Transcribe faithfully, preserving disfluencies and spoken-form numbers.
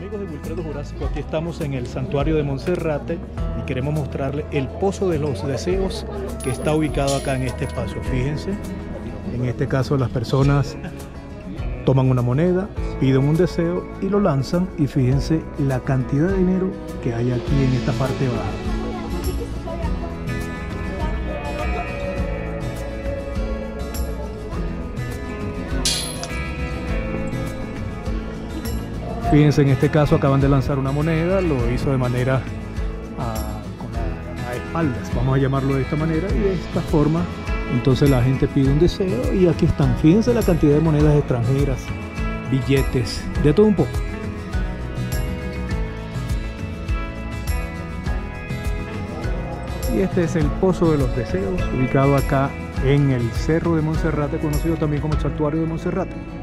Amigos de Wilfredo Jurásico, aquí estamos en el Santuario de Monserrate y queremos mostrarles el Pozo de los Deseos que está ubicado acá en este espacio. Fíjense, en este caso las personas toman una moneda, piden un deseo y lo lanzan, y fíjense la cantidad de dinero que hay aquí en esta parte baja. Fíjense, en este caso acaban de lanzar una moneda, lo hizo de manera a, con la, a espaldas, vamos a llamarlo de esta manera, y de esta forma entonces la gente pide un deseo y aquí están. Fíjense la cantidad de monedas extranjeras, billetes, de todo un poco. Y este es el Pozo de los Deseos, ubicado acá en el Cerro de Monserrate, conocido también como el Santuario de Monserrate.